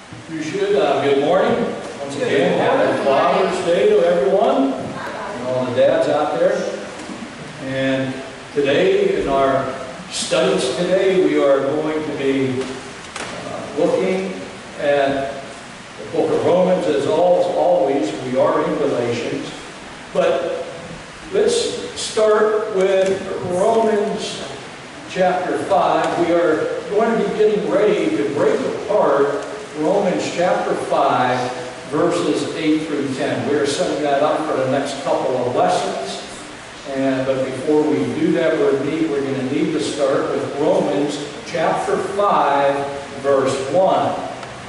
You should. Good morning. Once again, happy Father's Day to everyone and all the dads out there. And today, in our studies today, we are going to be looking at the book of Romans. As always, we are in Galatians. But let's start with Romans chapter 5. We are going to be getting ready to break apart Romans chapter 5, verses 8 through 10. We are setting that up for the next couple of lessons. But before we do that, we're going to need to start with Romans chapter 5, verse 1.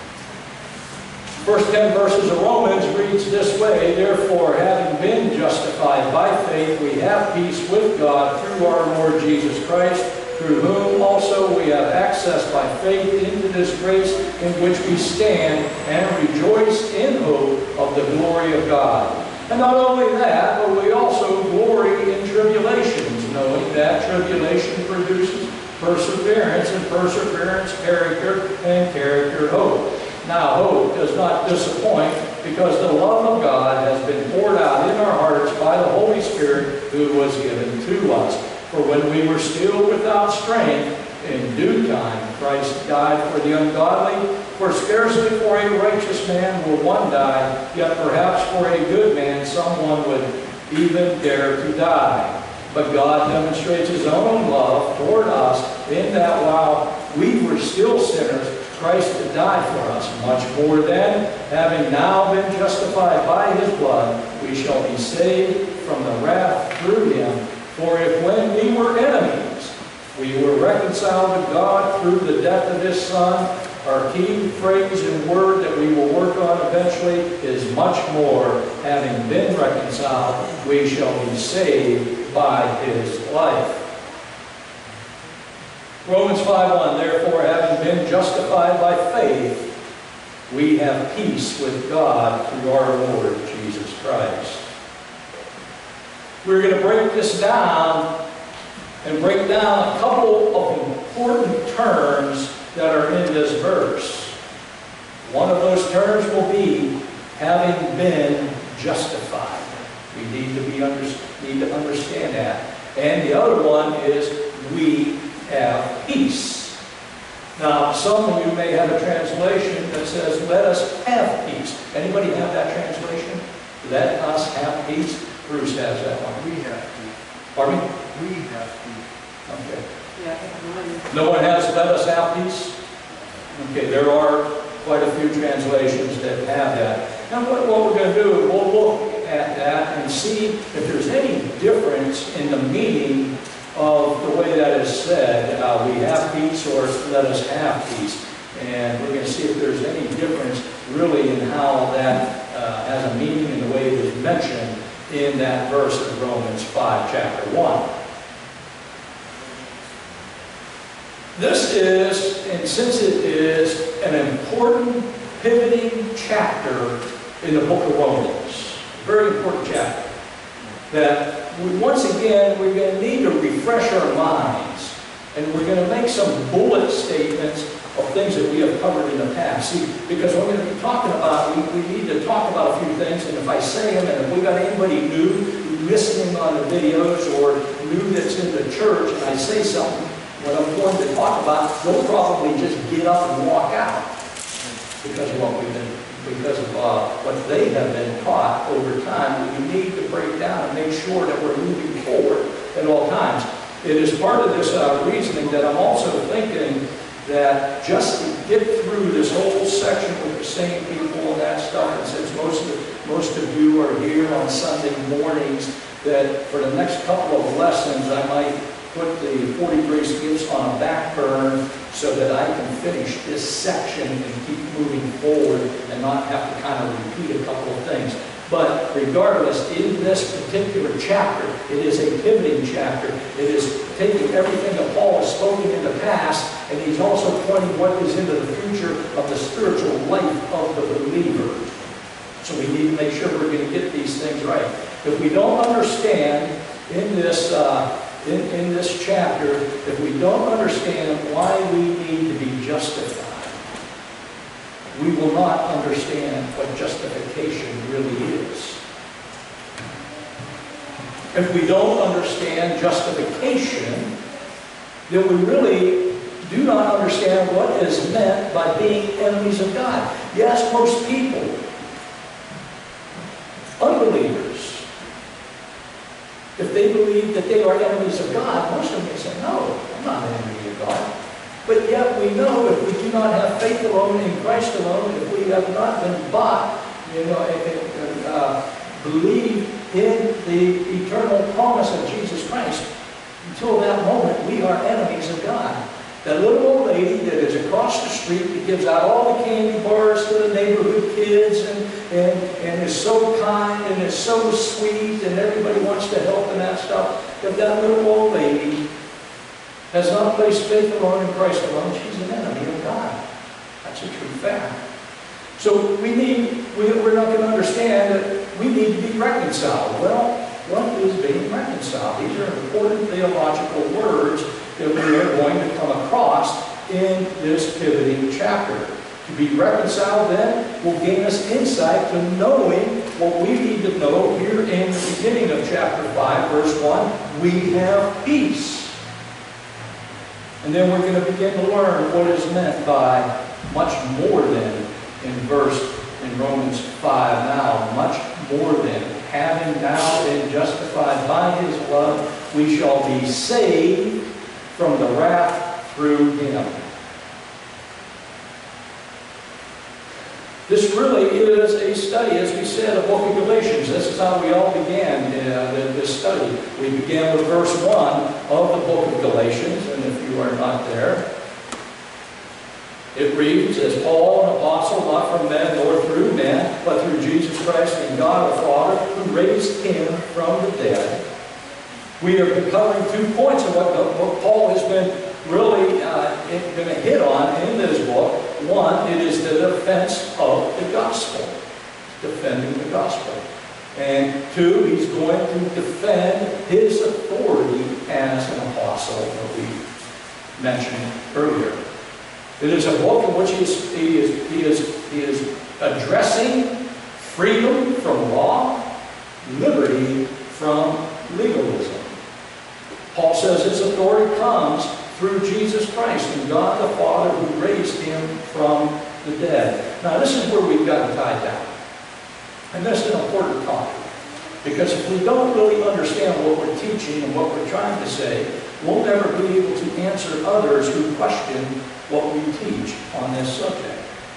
First 10 verses of Romans reads this way: Therefore, having been justified by faith, we have peace with God through our Lord Jesus Christ, through whom also we have access by faith into this grace in which we stand, and rejoice in hope of the glory of God. And not only that, but we also glory in tribulations, knowing that tribulation produces perseverance, and perseverance character, and character hope. Now hope does not disappoint, because the love of God has been poured out in our hearts by the Holy Spirit who was given to us. For when we were still without strength, in due time Christ died for the ungodly. For scarcely for a righteous man will one die, yet perhaps for a good man someone would even dare to die. But God demonstrates His own love toward us in that while we were still sinners, Christ died for us. Much more then, having now been justified by His blood, we shall be saved from the wrath through Him. For if when we were enemies, we were reconciled to God through the death of His Son, our key phrase and word that we will work on eventually is much more, having been reconciled, we shall be saved by His life. Romans 5:1, Therefore, having been justified by faith, we have peace with God through our Lord Jesus Christ. We're going to break this down and break down a couple of important terms that are in this verse. One of those terms will be having been justified. We need to understand that. And the other one is we have peace. Now, some of you may have a translation that says, let us have peace. Anybody have that translation? Let us have peace? Bruce has that one. We have peace. Pardon me? We have peace. Okay. Yeah. No one has let us have peace? Okay, there are quite a few translations that have that. Now what we're going to do is we'll look at that and see if there's any difference in the meaning of the way that is said, we have peace or let us have peace. And we're going to see if there's any difference really in how that has a meaning in the way it is mentioned in that verse of Romans 5, chapter 1. This is, and since it is an important pivoting chapter in the book of Romans, a very important chapter, that once again we're going to need to refresh our minds, and we're going to make some bullet statements of things that we have covered in the past. See, because we're going to be talking about, we need to talk about a few things, and if I say them, and if we got anybody new listening on the videos or new that's in the church, and I say something, what I'm going to talk about, they'll probably just get up and walk out because of what they have been taught over time. We need to break down and make sure that we're moving forward at all times. It is part of this reasoning that I'm also thinking that just to get through this whole section with the same people and that stuff, and since most of you are here on Sunday mornings, that for the next couple of lessons I might put the 40 grace gifts on a back burner so that I can finish this section and keep moving forward and not have to kind of repeat a couple of things. But regardless, in this particular chapter, it is a pivoting chapter. It is taking everything that Paul has spoken in the past, and he's also pointing what is into the future of the spiritual life of the believer. So we need to make sure we're going to get these things right. If we don't understand in this chapter, if we don't understand why we need to be justified, we will not understand what justification really is. If we don't understand justification, then we really do not understand what is meant by being enemies of God. Yes, most people, unbelievers, if they believe that they are enemies of God, most of them may say, no, I'm not an enemy of God. But yet we know if we do not have faith alone in Christ alone, if we have not been bought, believe in the eternal promise of Jesus Christ, until that moment we are enemies of God. That little old lady that is across the street that gives out all the candy bars to the neighborhood kids and is so kind and is so sweet and everybody wants to help and that stuff, if that little old lady has not placed faith alone in Christ alone, she's an enemy of God. That's a true fact. So we're not going to understand that we need to be reconciled. Well, what is being reconciled? These are important theological words that we are going to come across in this pivoting chapter. To be reconciled then will gain us insight to knowing what we need to know here in the beginning of chapter 5, verse 1. We have peace. And then we're going to begin to learn what is meant by much more than in Romans 5 now. Much more than, having now been justified by His love, we shall be saved from the wrath through Him. This really is a study, as we said, of the book of Galatians. This is how we all began this study. We began with verse 1 of the book of Galatians, and if you are not there, it reads, as Paul, an apostle, not from men nor through men, but through Jesus Christ and God the Father, who raised Him from the dead. We have been covering 2 points of what Paul has been really going to hit on in this book. One, it is the defense of the gospel, defending the gospel. And 2, he's going to defend his authority as an apostle that we mentioned earlier. It is a book in which he is addressing freedom from law, liberty from legalism. Paul says his authority comes through Jesus Christ and God the Father who raised Him from the dead. Now this is where we've got to tie down. And this is an important topic. Because if we don't really understand what we're teaching and what we're trying to say, we'll never be able to answer others who question what we teach on this subject.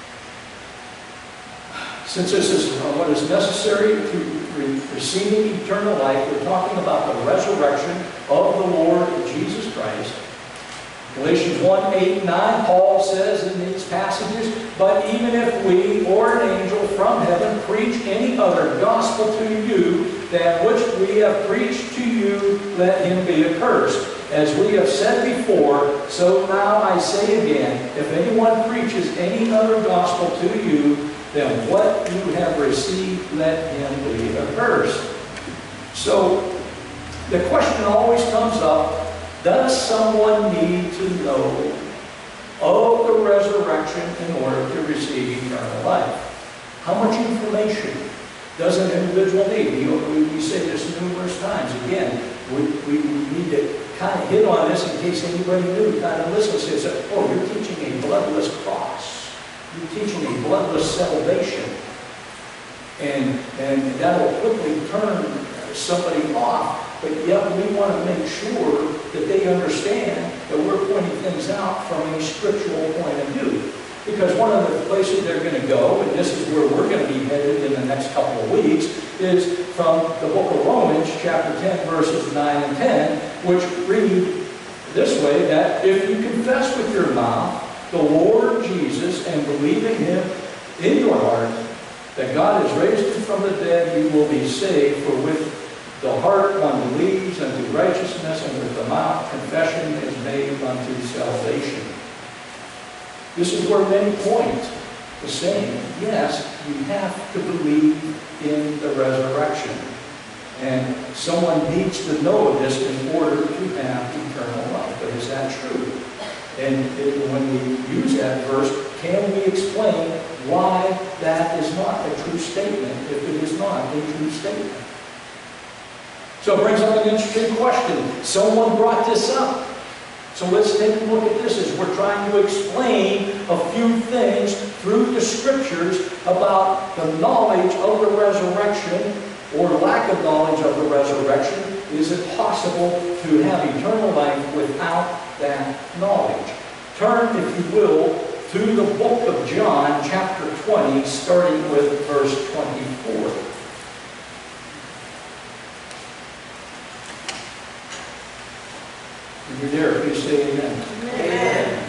Since this is what is necessary to receiving eternal life, we're talking about the resurrection of the Lord Jesus Christ. Galatians 1, 8, 9, Paul says in these passages, but even if we or an angel from heaven preach any other gospel to you than which we have preached to you, let him be accursed. As we have said before, so now I say again, if anyone preaches any other gospel to you than what you have received, let him be accursed. So the question always comes up, does someone need to know of the resurrection in order to receive eternal life? How much information does an individual need? We say this numerous times. Again, we need to kind of hit on this in case anybody new kind of listens to it. Oh, you're teaching a bloodless cross. You're teaching a bloodless salvation. And that will quickly turn somebody off. But yet we want to make sure that they understand that we're pointing things out from a scriptural point of view. Because one of the places they're going to go, and this is where we're going to be headed in the next couple of weeks, is from the book of Romans, chapter 10, verses 9 and 10, which read this way, that if you confess with your mouth the Lord Jesus and believe in Him in your heart, that God has raised Him from the dead, you will be saved. For with the heart one believes unto righteousness, and with the mouth confession is made unto salvation. This is where many point to saying, yes, you have to believe in the resurrection. And someone needs to know this in order to have eternal life. But is that true? And when we use that verse, can we explain why that is not a true statement if it is not a true statement. So it brings up an interesting question. Someone brought this up. So let's take a look at this as we're trying to explain a few things through the Scriptures about the knowledge of the resurrection or lack of knowledge of the resurrection. Is it possible to have eternal life without that knowledge? Turn, if you will, to the book of John, chapter 20, starting with verse 24. If you're there, please say amen. Amen.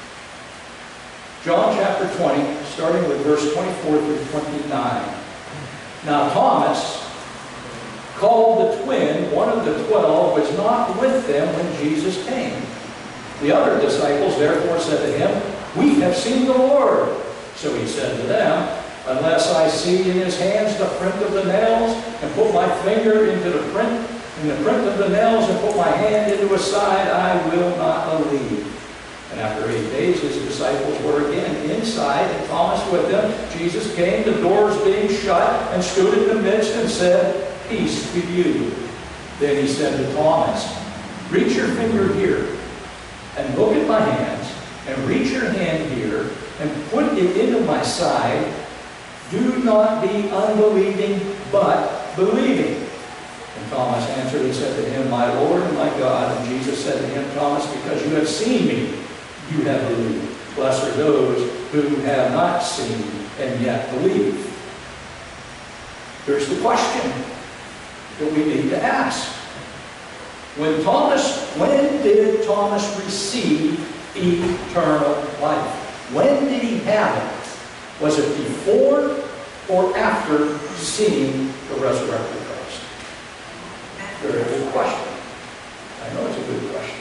John chapter 20, starting with verse 24 through 29. Now Thomas, called the twin, one of the 12, was not with them when Jesus came. The other disciples therefore said to him, "We have seen the Lord." So he said to them, "Unless I see in his hands the print of the nails, and put my finger into the print of the nails, and put my hand into his side, I will not believe." And after 8 days his disciples were again inside, and Thomas with them. Jesus came, the doors being shut, and stood in the midst and said, "Peace to you." Then he said to Thomas, "Reach your finger here, and look at my hands, and reach your hand here, and put it into my side. Do not be unbelieving, but believing." And Thomas answered and said to him, "My Lord and my God." And Jesus said to him, "Thomas, because you have seen me, you have believed. Blessed are those who have not seen and yet believe." Here's the question that we need to ask. When did Thomas receive eternal life? When did he have it? Was it before or after seeing the resurrected Christ? Very good question. I know it's a good question.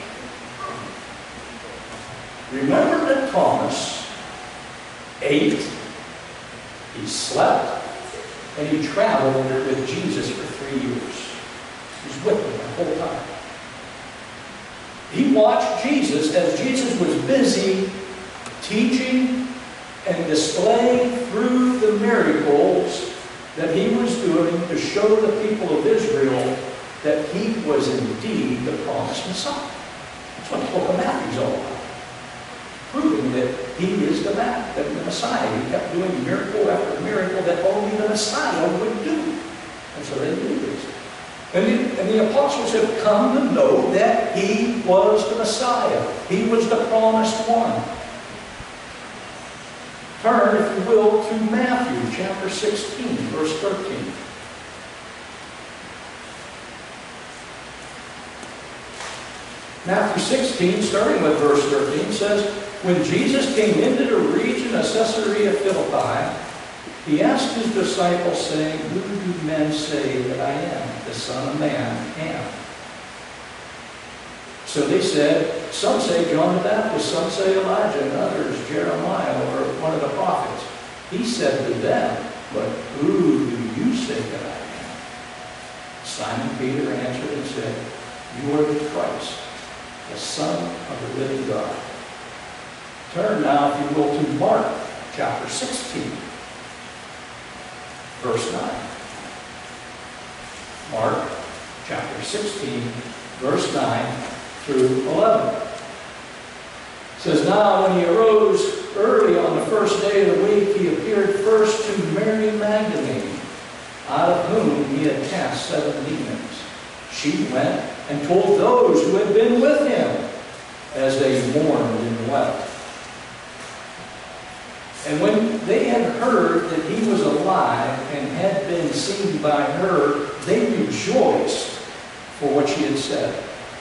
Remember that Thomas ate, he slept, and he traveled with Jesus for 3 years. He was with him the whole time. He watched Jesus as Jesus was busy teaching and displaying through the miracles that he was doing to show the people of Israel that he was indeed the promised Messiah. That's what the book of Matthew is all about. Proving that he is the Messiah. He kept doing miracle after miracle that only the Messiah would do. And so they knew this. And the apostles have come to know that he was the Messiah. He was the promised one. Turn, if you will, to Matthew chapter 16, verse 13. Matthew 16, starting with verse 13, says, "When Jesus came into the region of Caesarea Philippi, he asked his disciples, saying, 'Who do men say that I am, the Son of Man, am?' So they said, 'Some say John the Baptist, some say Elijah, and others Jeremiah or one of the prophets.' He said to them, 'But who do you say that I am?' Simon Peter answered and said, 'You are the Christ, the Son of the living God.'" Turn now, if you will, to Mark chapter 16, verse 9. Mark chapter 16, verse 9 through 11. It says, "Now when he arose early on the first day of the week, he appeared first to Mary Magdalene, out of whom he had cast 7 demons. She went and told those who had been with him, as they mourned and wept. And when they had heard that he was alive and had been seen by her, they rejoiced for what she had said."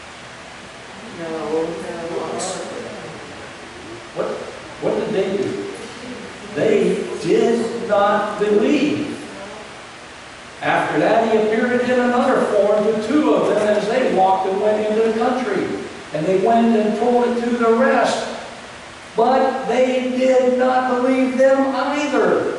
What did they do? They did not believe. After that, he appeared in another form to 2 of them as they walked and went into the country. And they went and told it to the rest. But they did not believe them either.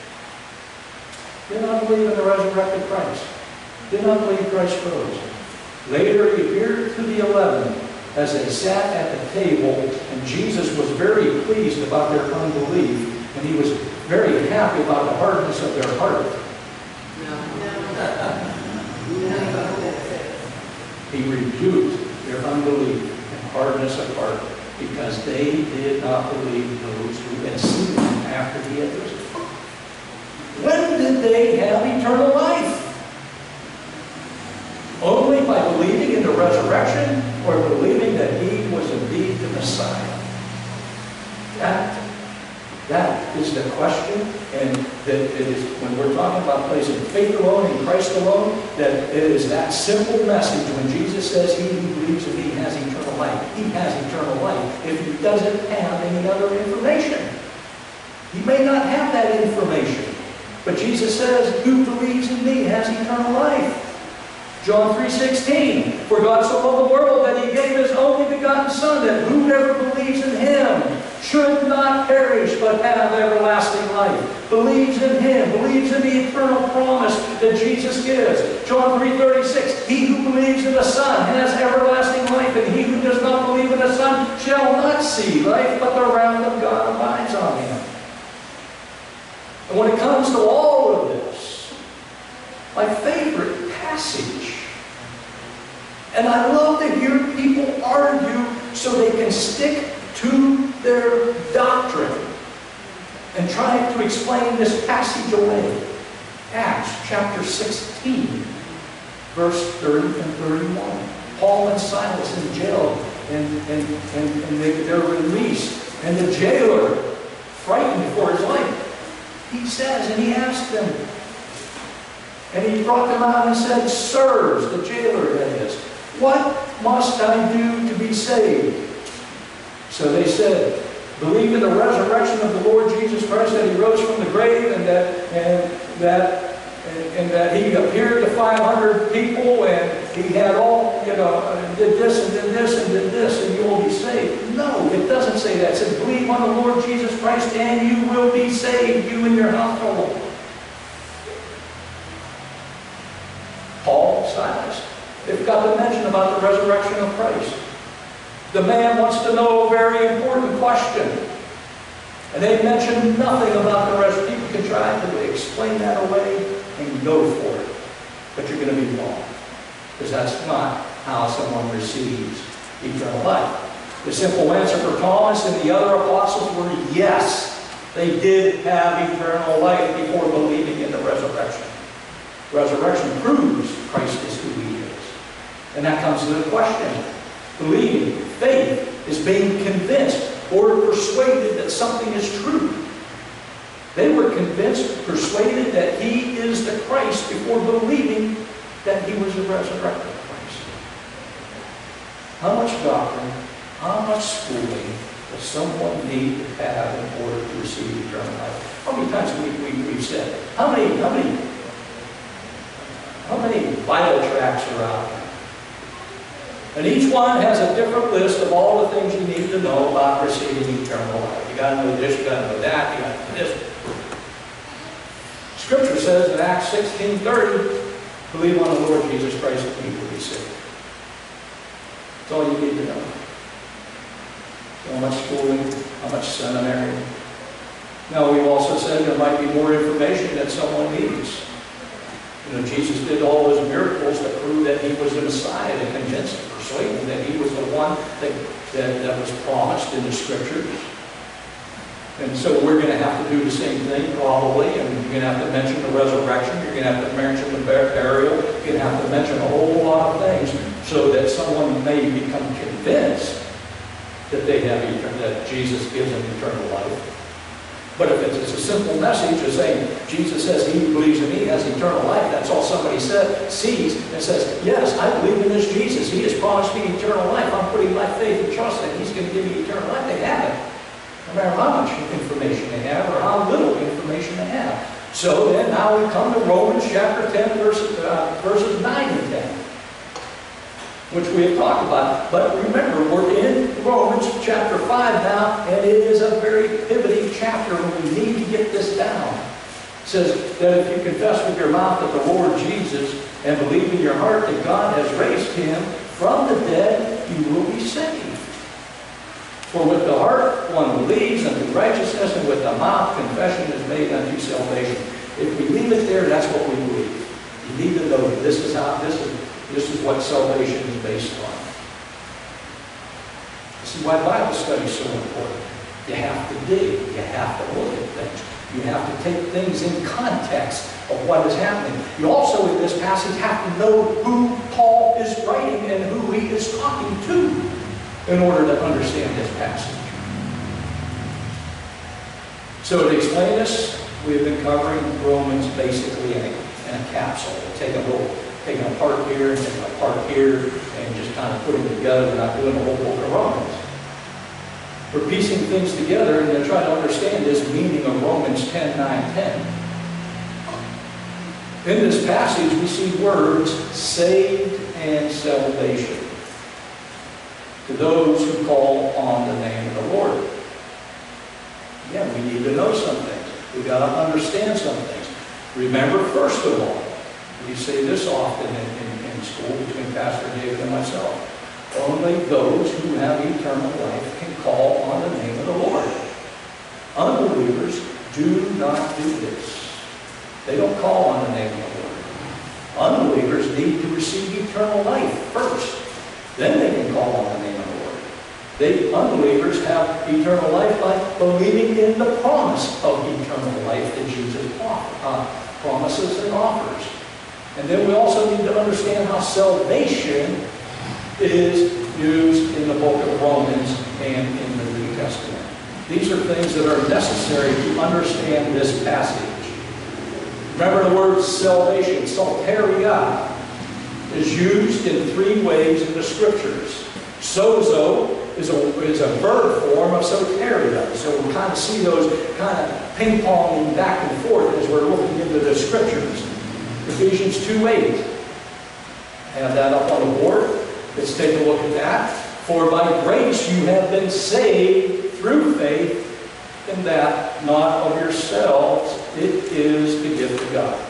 Did not believe in the resurrected Christ. Did not believe Christ rose. Later he appeared to the 11 as they sat at the table, and Jesus was very pleased about their unbelief, and he was very happy about the hardness of their heart. He rebuked their unbelief and hardness of heart because they did not believe those who had seen him after he had risen. When did they have eternal life? Only by believing in the resurrection or believing that he was indeed the Messiah? That is the question, and that it is, when we're talking about placing faith alone in Christ alone, that it is that simple message. When Jesus says, he who believes in me has eternal life, he has eternal life. If he doesn't have any other information, he may not have that information. But Jesus says, who believes in me has eternal life. John 3:16, for God so loved the world that he gave his only begotten Son, that whoever believes in him should not perish but have everlasting life. Believes in him, believes in the eternal promise that Jesus gives. John 3:36, he who believes in the Son has everlasting life, and he who does not believe in the Son shall not see life, but the wrath of God abides on him. And when it comes to all of this, my favorite passage, and I love to hear people argue so they can stick to their doctrine and try to explain this passage away. Acts chapter 16, verse 30 and 31. Paul and Silas in jail, and they're released, and the jailer, frightened for his life, he says, and he asked them, and he brought them out and said, sirs, the jailer that is, what must I do to be saved? So they said, believe in the resurrection of the Lord Jesus Christ, that he rose from the grave, and that he appeared to 500 people, and he had all, did this and did this and did this, and you will be saved. No, it doesn't say that. It says, believe on the Lord Jesus Christ, and you will be saved, you and your household. Paul, Silas, they've got to mention about the resurrection of Christ. The man wants to know a very important question. And they mention nothing about the resurrection. People can try to explain that away and go for it. But you're going to be wrong. Because that's not how someone receives eternal life. The simple answer for Thomas and the other apostles were yes. They did have eternal life before believing in the resurrection. Resurrection proves Christ is who he is. And that comes to the question. Believing, faith, is being convinced or persuaded that something is true. They were convinced, persuaded that he is the Christ before believing that he was a resurrected Christ. How much doctrine, how much schooling does someone need to have in order to receive eternal life? How many times we've said, how many Bible tracts are out there? And each one has a different list of all the things you need to know about receiving eternal life. You got to know this, you got to know that, you got to know this. Scripture says in Acts 16:30, believe on the Lord Jesus Christ and you will be saved. That's all you need to know. How much schooling, how much seminary. Now, we've also said there might be more information that someone needs. Jesus did all those miracles that proved that he was the Messiah, to convince and persuade them that he was the one that was promised in the Scriptures. And so we're going to have to do the same thing probably, and you're going to have to mention the resurrection, you're going to have to mention the burial, you're going to have to mention a whole lot of things so that someone may become convinced that they have that Jesus gives them eternal life. But if it's a simple message of saying, Jesus says he who believes in me has eternal life, that's all somebody sees and says, yes, I believe in this Jesus. He has promised me eternal life. I'm putting my faith and trust that he's going to give me eternal life. They have it. No matter how much information they have or how little information they have. So then now we come to Romans chapter 10, verses 9 and 10. Which we have talked about. But remember, we're in Romans chapter 5 now, and it is a very pivoting chapter, and we need to get this down. It says that if you confess with your mouth that the Lord Jesus and believe in your heart that God has raised him from the dead, you will be saved. For with the heart one believes unto righteousness, and with the mouth confession is made unto salvation. If we leave it there, that's what we believe. You need to know that this is what salvation is based on. This is why Bible study is so important. You have to dig. You have to look at things. You have to take things in context of what is happening. You also, in this passage, have to know who Paul is writing and who he is talking to in order to understand this passage. So to explain this, we've been covering Romans basically in a capsule. Taking a part here and taking a part here and just kind of putting it together. We're not doing the whole book of Romans. We're piecing things together and then trying to understand this meaning of Romans 10, 9, 10. In this passage, we see words saved and salvation to those who call on the name of the Lord. Again, we need to know some things. We've got to understand some things. Remember, first of all, we say this often in school between Pastor David and myself, only those who have eternal life can call on the name of the Lord. Unbelievers do not do this. They don't call on the name of the Lord. Unbelievers need to receive eternal life first. Then they can call on the name of the Lord. Unbelievers have eternal life by believing in the promise of eternal life that Jesus promises and offers. And then we also need to understand how salvation is used in the book of Romans and in the New Testament. These are things that are necessary to understand this passage. Remember the word salvation, soteria, is used in three ways in the Scriptures. Sozo is a verb form of soteria. So we kind of see those kind of ping-ponging back and forth as we're looking into the Scriptures. Ephesians 2:8. Have that up on the board. Let's take a look at that. For by grace you have been saved through faith, and that not of yourselves, it is the gift of God.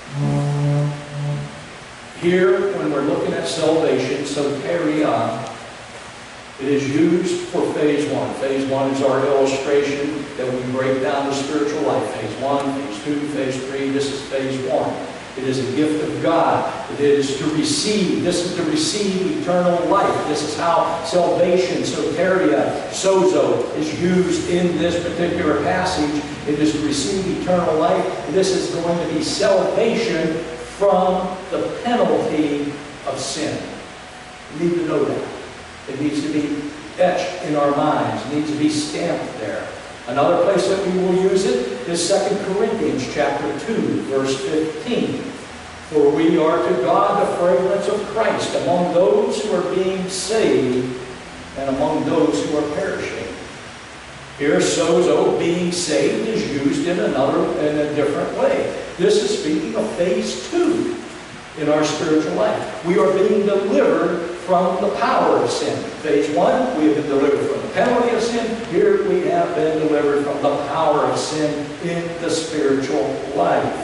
Here, when we're looking at salvation, soteria, it is used for phase one. Phase one is our illustration that we break down the spiritual life. Phase one, phase two, phase three, this is phase one. It is a gift of God. It is to receive. This is to receive eternal life. This is how salvation, soteria, sozo, is used in this particular passage. It is to receive eternal life. This is going to be salvation from the penalty of sin. We need to know that. It needs to be etched in our minds. It needs to be stamped there. Another place that we will use it is 2 Corinthians chapter 2, verse 15. For we are to God the fragrance of Christ among those who are being saved and among those who are perishing. Here, sozo, being saved, is used in a different way. This is speaking of phase two in our spiritual life. We are being delivered from the power of sin. Phase one, we have been delivered from the penalty of sin. Here we have been delivered from the power of sin in the spiritual life.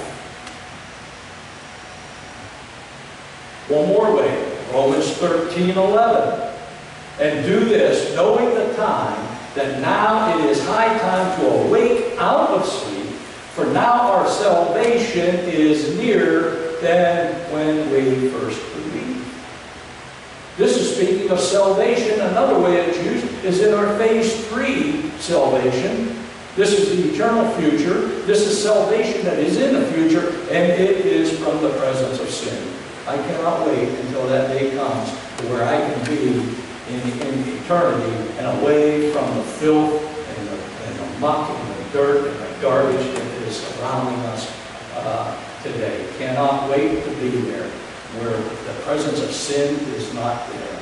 One more way, Romans 13:11. And do this, knowing the time, that now it is high time to awake out of sleep, for now our salvation is nearer than when we first believed. This is speaking of salvation. Another way it's used is in our phase 3 salvation. This is the eternal future. This is salvation that is in the future, and it is from the presence of sin. I cannot wait until that day comes where I can be in eternity and away from the filth and the muck and the dirt and the garbage that is surrounding us today. Cannot wait to be there where the presence of sin is not there.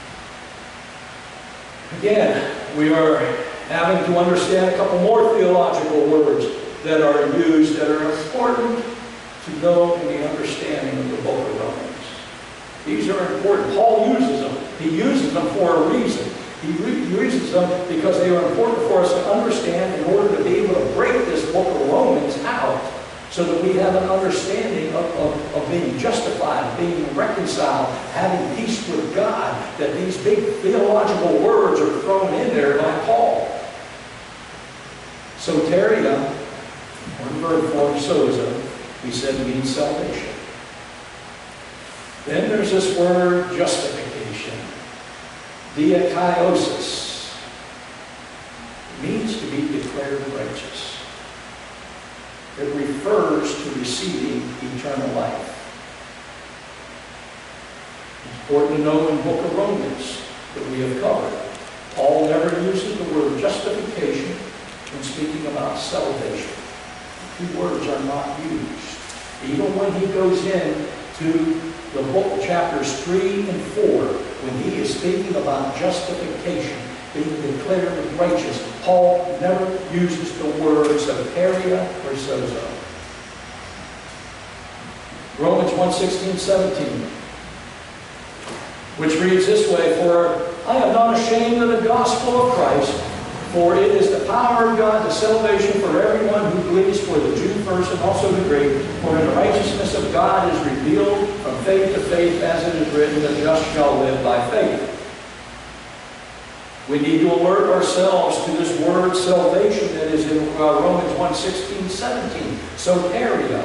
Again, we are having to understand a couple more theological words that are used that are important to know in the understanding of the book of Romans. These are important. Paul uses them. He uses them for a reason. He uses them because they are important for us to understand in order to be able to break this book of Romans out so that we have an understanding of being justified, being reconciled, having peace with God, that these big theological words are thrown in there by Paul. Soteria, or the verb form sozo, we said means salvation. Then there's this word justification. Diakaiosis. It means to be declared righteous. It refers to receiving eternal life. It's important to know in the book of Romans that we have covered, Paul never uses the word justification when speaking about salvation. The two words are not used. Even when he goes in to the book, chapters 3 and 4, when he is speaking about justification, being declared righteous, Paul never uses the words soteria or sozo. Romans 1:16-17, which reads this way, "For I am not ashamed of the gospel of Christ, for it is the power of God to salvation for everyone who believes, for the Jew first and also the Greek. For in the righteousness of God is revealed from faith to faith, as it is written, the just shall live by faith." We need to alert ourselves to this word salvation that is in Romans 1:16-17, soteria.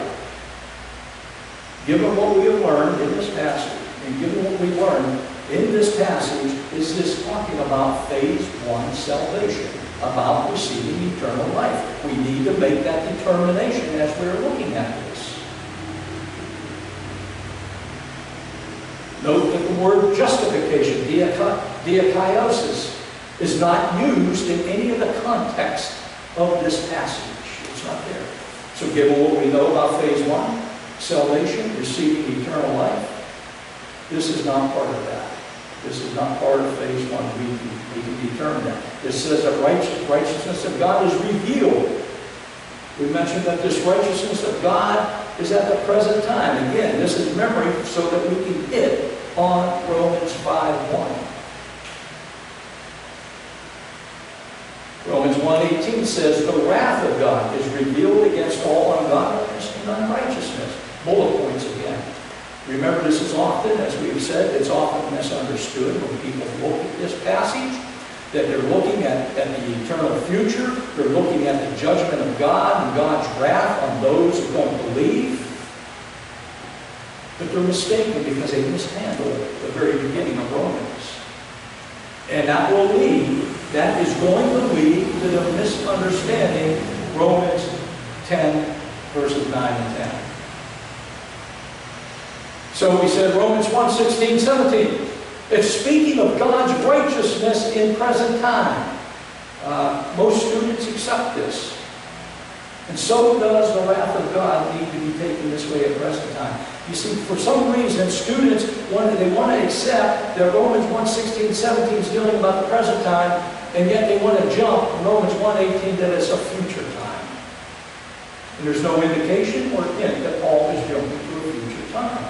Given what we have learned in this passage, and given what we learned in this passage, is this talking about phase 1 salvation, about receiving eternal life. We need to make that determination as we're looking at this. Note that the word justification, diakaiosis, is not used in any of the context of this passage. It's not there. So given what we know about phase 1, salvation, receiving eternal life, this is not part of that. This is not part of phase 1. We can determine that. It says that righteousness of God is revealed. We mentioned that this righteousness of God is at the present time. Again, this is memory so that we can hit on Romans 5:1. Romans 1:18 says, "The wrath of God is revealed against all ungodliness and unrighteousness." Bullet points again. Remember, this is often, as we've said, it's often misunderstood when people look at this passage, that they're looking at the eternal future, they're looking at the judgment of God and God's wrath on those who don't believe. But they're mistaken because they mishandled the very beginning of Romans. And that is going to lead to the misunderstanding Romans 10, verses 9 and 10. So we said Romans 1:16-17. It's speaking of God's righteousness in present time. Most students accept this. And so does the wrath of God need to be taken this way at present time. You see, for some reason, students want to accept that Romans 1:16-17 is dealing about the present time, and yet they want to jump from Romans 1:18 that it's a future time. And there's no indication or hint that Paul is jumping to a future time.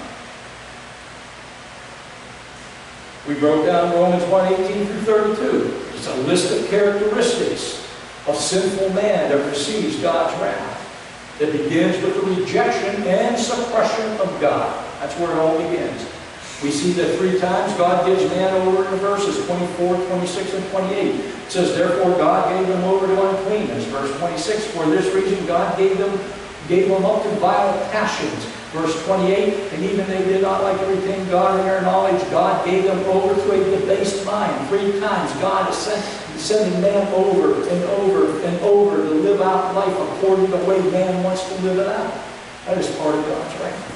We broke down Romans 1:18-32. It's a list of characteristics of sinful man that receives God's wrath. It begins with the rejection and suppression of God. That's where it all begins. We see that 3 times God gives man over in the verses 24, 26, and 28. It says, "Therefore God gave them over to uncleanness." Verse 26, "For this reason God gave them up to vile passions." Verse 28, "And even they did not like to retain God in their knowledge, God gave them over to a debased mind." 3 times God is sending man over and over and over to live out life according to the way man wants to live it out. That is part of God's wrath.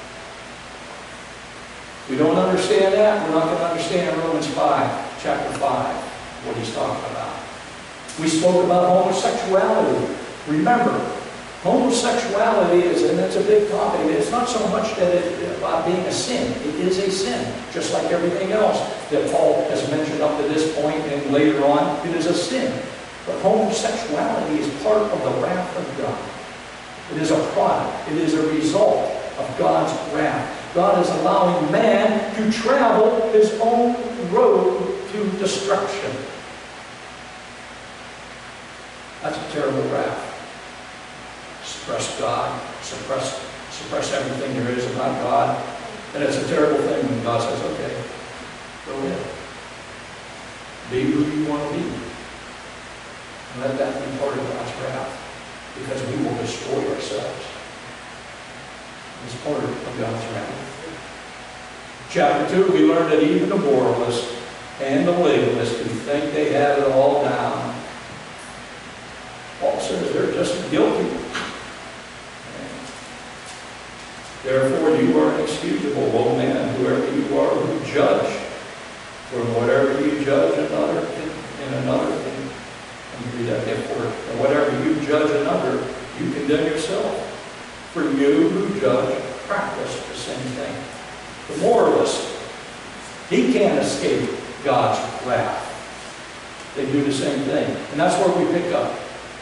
We don't understand that, we're not going to understand Romans 5, chapter 5, what he's talking about. We spoke about homosexuality. Remember, homosexuality is, and it's a big topic, it's not so much that it's about being a sin. It is a sin, just like everything else that Paul has mentioned up to this point and later on, it is a sin. But homosexuality is part of the wrath of God. It is a product, it is a result of God's wrath. God is allowing man to travel his own road to destruction. That's a terrible wrath. suppress God, suppress everything there is about God. And it's a terrible thing when God says, okay, go ahead. Be who you want to be. And let that be part of God's wrath, because we will destroy ourselves. It's part of God's wrath. Chapter 2, we learned that even the moralists and the legalists who think they have it all down, Paul says they're just guilty. Therefore, you are inexcusable, O man, whoever you are who judge. For whatever you judge another in another thing, let me read that again for it. And whatever you judge another, you condemn yourself. For you who judge practice the same thing. The moralist, he can't escape God's wrath. They do the same thing. And that's where we pick up.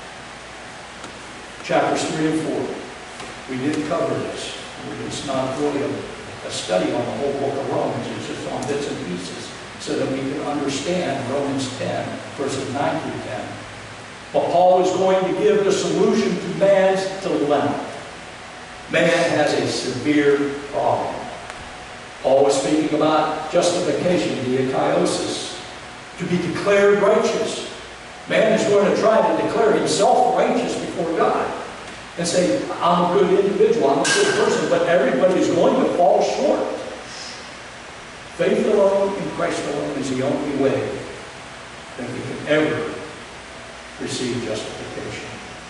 Chapters 3 and 4. We didn't cover this. It's not really a study on the whole book of Romans. It's just on bits and pieces so that we can understand Romans 10, verses 9 through 10. But Paul is going to give the solution to man's dilemma. Man has a severe problem. Paul was speaking about justification, the akaiosis, to be declared righteous. Man is going to try to declare himself righteous before God and say, I'm a good individual, I'm a good person, but everybody's going to fall short. Faith alone in Christ alone is the only way that we can ever receive justification.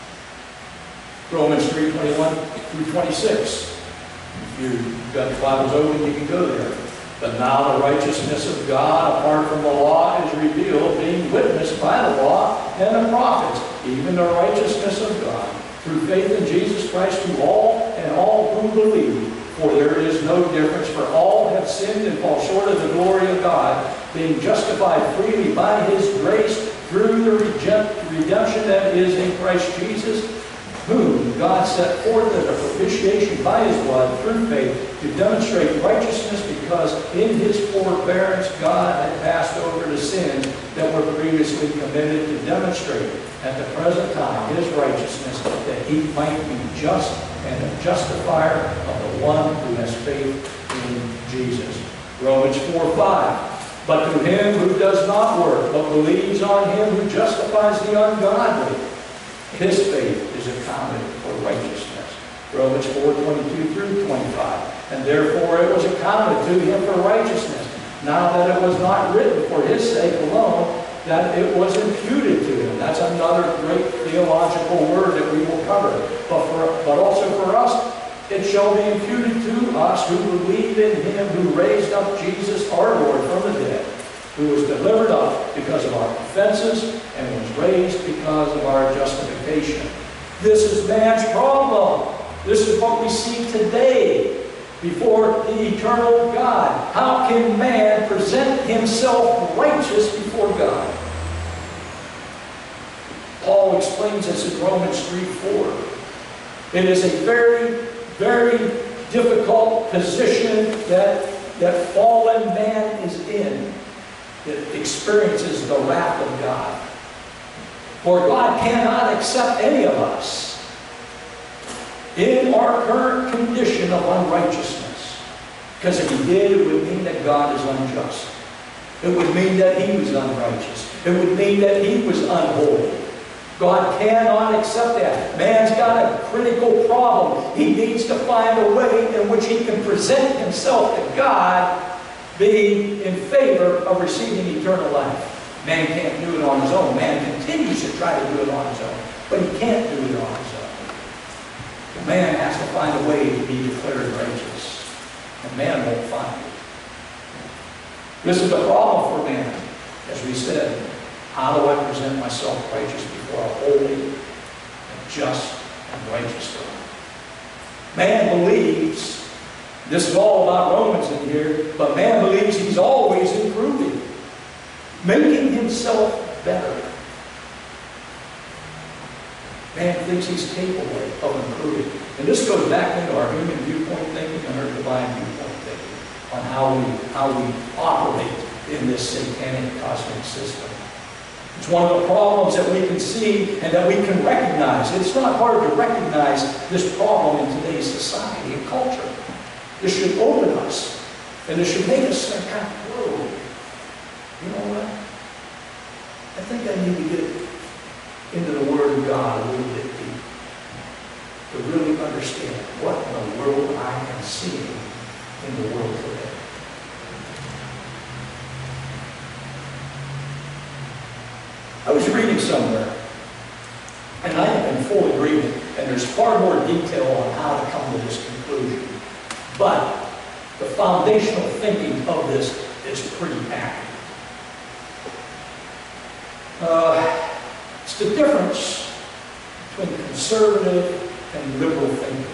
Romans 3:21 through 26. If you've got the Bibles open, you can go there. But now the righteousness of God apart from the law is revealed, being witnessed by the law and the prophets, even the righteousness of God, through faith in Jesus Christ to all who believe. For there is no difference, for all have sinned and fall short of the glory of God, being justified freely by His grace through the redemption that is in Christ Jesus, whom God set forth as a propitiation by His blood through faith to demonstrate righteousness, because in His forbearance God had passed over the sins that were previously committed, to demonstrate at the present time His righteousness, that He might be just and a justifier of the one who has faith in Jesus. Romans 4:5. But to him who does not work, but believes on Him who justifies the ungodly, his faith is accounted for righteousness. Romans 4:22 through 25. And therefore it was accounted to him for righteousness. Now that it was not written for his sake alone, that it was imputed to him. That's another great theological word that we will cover. But also for us, it shall be imputed to us who believe in Him who raised up Jesus our Lord from the dead, who was delivered up because of our offenses and was raised because of our justification. This is man's problem. This is what we see today before the eternal God. How can man present himself righteous before God? Paul explains this in Romans 3:4. It is a very, very difficult position that fallen man is in. It experiences the wrath of God. For God cannot accept any of us in our current condition of unrighteousness. Because if He did, it would mean that God is unjust. It would mean that He was unrighteous. It would mean that He was unholy. God cannot accept that. Man's got a critical problem. He needs to find a way in which he can present himself to God, being in favor of receiving eternal life. Man can't do it on his own. Man continues to try to do it on his own, but he can't do it on his own. The man has to find a way to be declared righteous, and man won't find it. This is the problem for man, as we said. How do I present myself righteous before a holy and just and righteous God? Man believes, this is all about Romans in here, but man believes he's always improving, making himself better. Man thinks he's capable of improving. And this goes back into our human viewpoint thinking and our divine viewpoint thinking on how we operate in this satanic cosmic system. It's one of the problems that we can see and that we can recognize. It's not hard to recognize this problem in today's society and culture. This should open us, and this should make us kind of, whoa, you know what? I think I need to get into the Word of God a little bit deeper to really understand what in the world I am seeing in the world today. I was reading somewhere, and I am in full agreement, and there's far more detail on how to come to this conclusion. But the foundational thinking of this is pretty accurate. It's the difference between conservative and liberal thinking.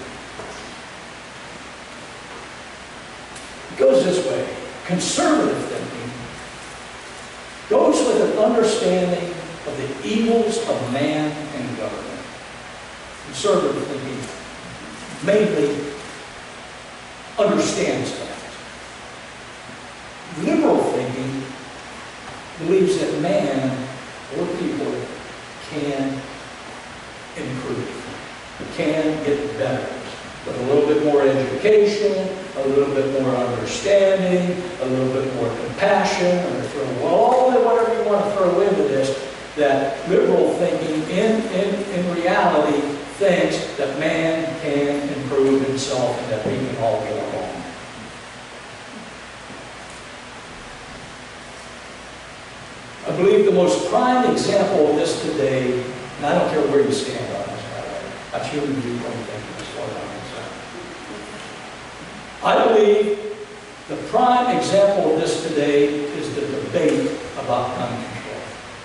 It goes this way. Conservative thinking goes with an understanding of the evils of man and government. Conservative thinking mainly understands that. Liberal thinking believes that man or people can improve, can get better. With a little bit more education, a little bit more understanding, a little bit more compassion, or whatever you want to throw into this, that liberal thinking in reality thinks that man can improve himself and that we can all get along. I believe the most prime example of this today, and I don't care where you stand on this matter, that's human viewpoint thinking as far as I'm concerned. I believe the prime example of this today is the debate about gun control.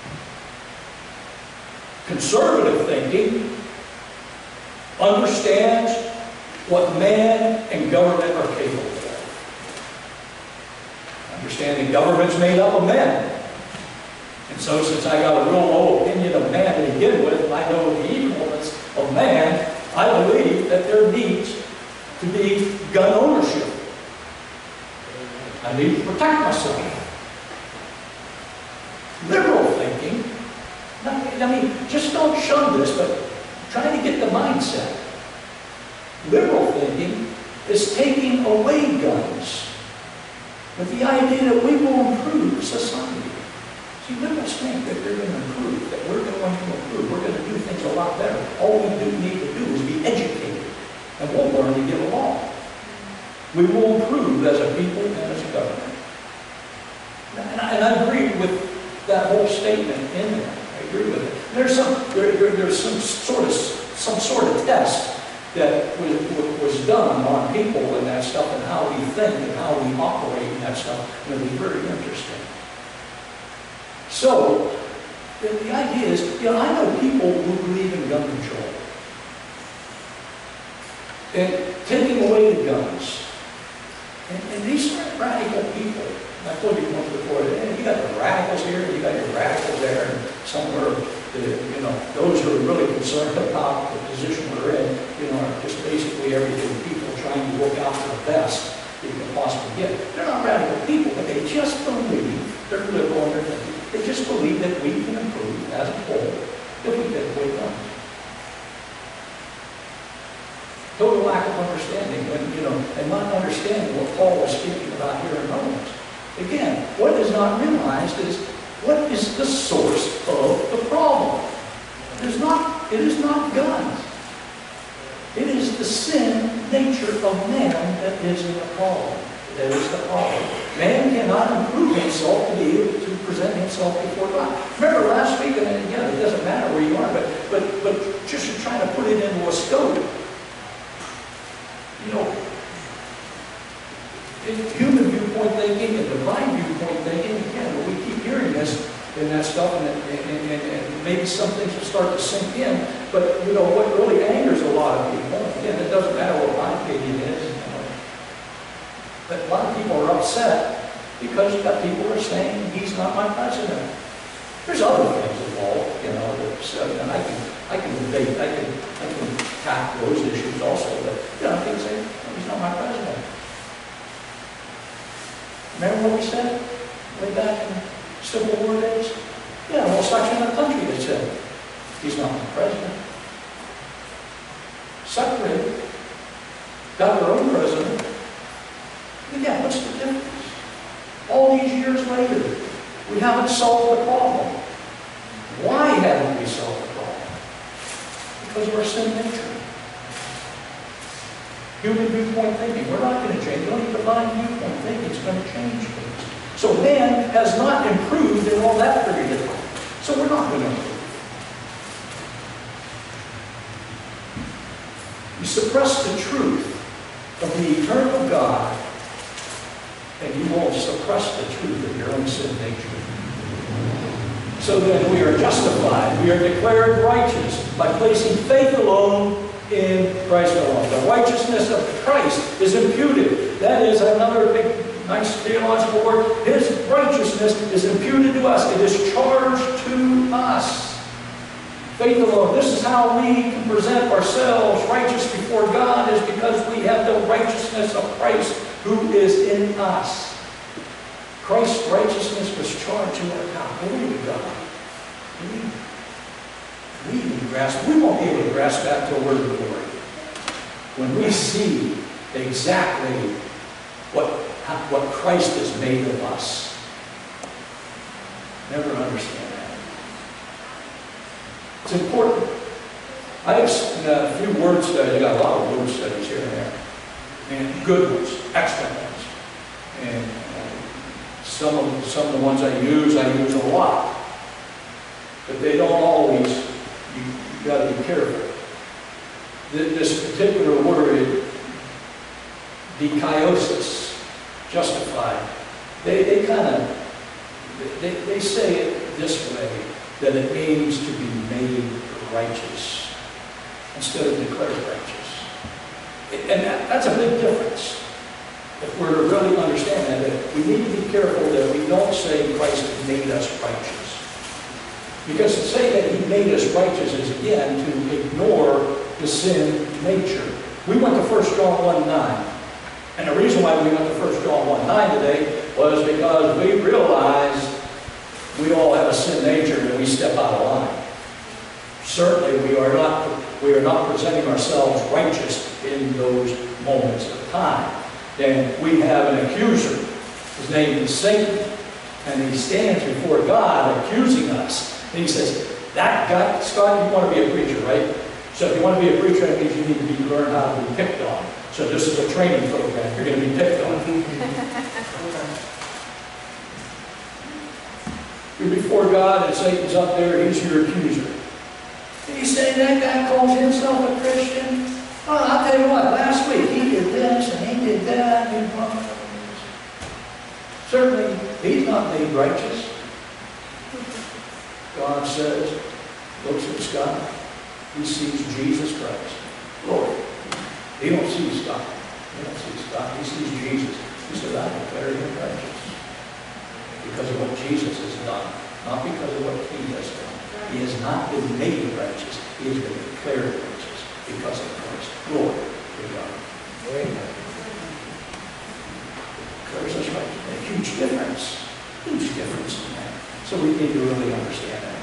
Conservative thinking understands what man and government are capable of. Understanding government's made up of men. And so since I got a real low opinion of man to begin with, and I know the evilness of man, I believe that there needs to be gun ownership. I need to protect myself. Liberal thinking, I mean, just don't shun this, but try to get the mindset. Liberal thinking is taking away guns with the idea that we will improve society. See, liberals think that they're going to improve, that we're going to improve, we're going to do things a lot better. All we need to do is be educated, and we'll learn to get along. We will improve as a people and as a government. And I agree with that whole statement in there. I agree with it. There's some sort of test that was done on people and that stuff, and how we think and how we operate and that stuff. And it was very interesting. So, the idea is, I know people who believe in gun control. And taking away the guns. And these are radical people. I told you once before, you got the radicals here, and you got your radicals there, and somewhere, those who are really concerned about the position we're in, are just basically everything people trying to look out for the best you can possibly get. They're not radical people, but they just believe, they're liberal in their thinking. They just believe that we can improve as a whole if we take away guns. Total lack of understanding, and not understanding what Paul was speaking about here in Romans. Again, what is not realized is what is the source of the problem. It is not guns. It is the sin nature of man that is the problem. That is the problem. Man cannot improve himself to be able to present himself before God. Remember last week, and again, it doesn't matter where you are, but just trying to put it into a scope. In human viewpoint thinking and divine viewpoint thinking, again, we keep hearing this and that stuff, and maybe some things will start to sink in. But what really angers a lot of people, again, it doesn't matter what my opinion is. But a lot of people are upset because you've got people who are saying he's not my president. There's other things involved, and I can debate, I can tackle those issues also, but people say, he's not my president. Remember what we said way back in Civil War days? Well, such in a country that said, he's not the president. Separated. Got their own president. Again, what's the difference? All these years later, we haven't solved the problem. Why haven't we solved the problem? Because of our sin nature. Human viewpoint thinking. We're not going to change. Only divine viewpoint thinking is going to change things. So man has not improved in all that period of time. So we're not going to improve. You suppress the truth of the eternal God, and you will suppress the truth of your own sin nature. So then we are justified. We are declared righteous by placing faith alone in Christ alone. The righteousness of Christ is imputed. That is another big, nice theological word. His righteousness is imputed to us. It is charged to us. Faith alone. This is how we can present ourselves righteous before God, is because we have the righteousness of Christ who is in us. Christ's righteousness was charged to our account. Glory to God. We won't be able to grasp that till we're in glory. When we see exactly what Christ has made of us. Never understand that. It's important. I have a few word studies. I got a lot of word studies here and there. And good ones, excellent ones. And some of the ones I use a lot. But they don't always, you've got to be careful. This particular word, dikaiosis, justified, they say it this way, that it means to be made righteous instead of declared righteous. And that's a big difference. If we're to really understand that, we need to be careful that we don't say Christ made us righteous. Because to say that he made us righteous is, again, to ignore the sin nature. We went to 1 John 1:9. And the reason why we went to 1 John 1:9 today was because we realized we all have a sin nature and we step out of line. Certainly we are not presenting ourselves righteous in those moments of time. And we have an accuser. His name is Satan. And he stands before God accusing us. And he says, that guy, Scott, you want to be a preacher, right? So if you want to be a preacher, that means you need to learn how to be picked on. So this is a training program. You're going to be picked on. You're before God and Satan's up there. He's your accuser. And you say, that guy calls himself a Christian? Well, I'll tell you what, last week he did this and he did that. Certainly, he's not made righteous. God says, looks at Scott, he sees Jesus Christ. Lord. He don't see Scott. He don't see Scott. He sees Jesus. He says, I declare him righteous. Because of what Jesus has done. Not because of what he has done. He has not been made righteous. He has been declared righteous because of Christ. Glory to God. Amen. Declares us righteous. A huge difference. Huge difference in that. So we need to really understand that.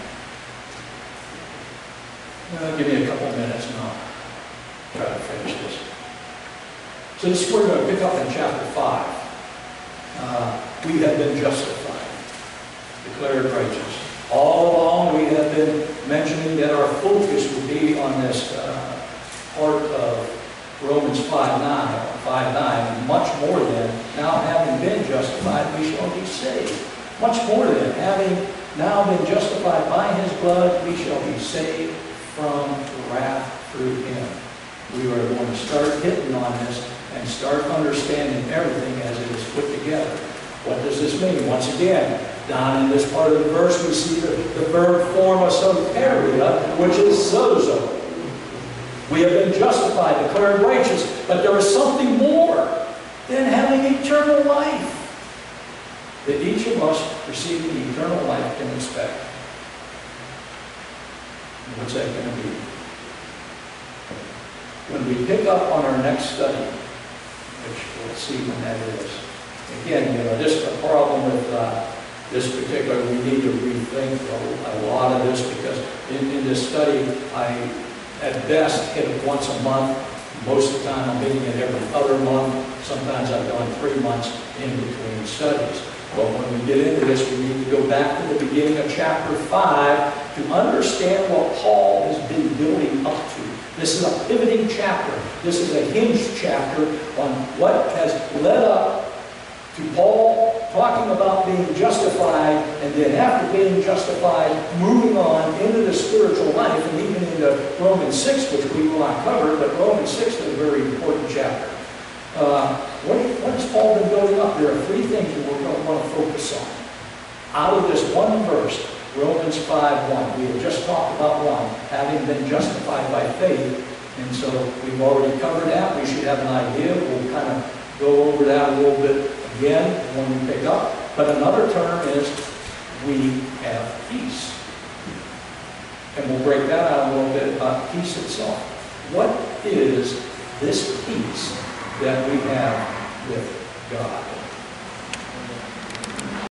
Give me a couple of minutes and I'll try to finish this. So this we're going to pick up in chapter 5. We have been justified, declared righteous. All along we have been mentioning that our focus would be on this part of Romans 5:9, much more than, now having been justified, we shall be saved. Much more than, having now been justified by his blood, we shall be saved from wrath through him. We are going to start hitting on this and start understanding everything as it is put together. What does this mean? Once again, down in this part of the verse, we see the verb form of soteria, which is sozo. We have been justified, declared righteous, but there is something more than having eternal life that each of us receiving eternal life can expect. What's that going to be? When we pick up on our next study, which we'll see when that is. Again, this is the problem with This particular, we need to rethink a lot of this because in this study, I at best hit it once a month. Most of the time I'm hitting it every other month. Sometimes I've gone 3 months in between studies. But when we get into this, we need to go back to the beginning of chapter 5 to understand what Paul has been building up to. This is a pivoting chapter. This is a hinged chapter on what has led up to Paul talking about being justified, and then after being justified, moving on into the spiritual life, and even into Romans 6, which we will not cover, but Romans 6 is a very important chapter. What has Paul been building up? There are 3 things that we're going to want to focus on. Out of this one verse, Romans 5:1, we have just talked about one, having been justified by faith, and so we've already covered that. We should have an idea. We'll kind of go over that a little bit again when we pick up. But another term is we have peace. And we'll break that out a little bit about peace itself. What is this peace that we have with God?